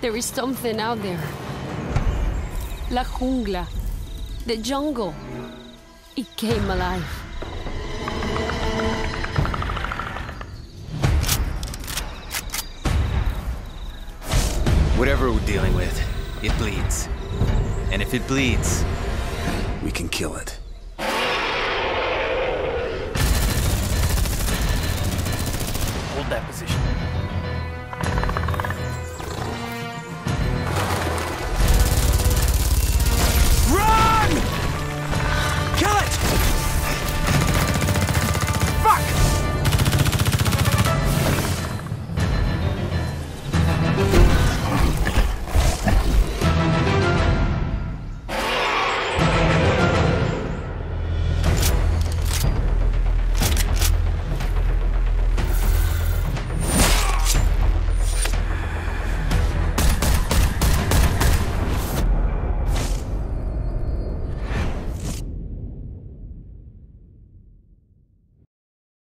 There is something out there. La jungla. The jungle. It came alive. Whatever we're dealing with, it bleeds. And if it bleeds, we can kill it. Hold that position.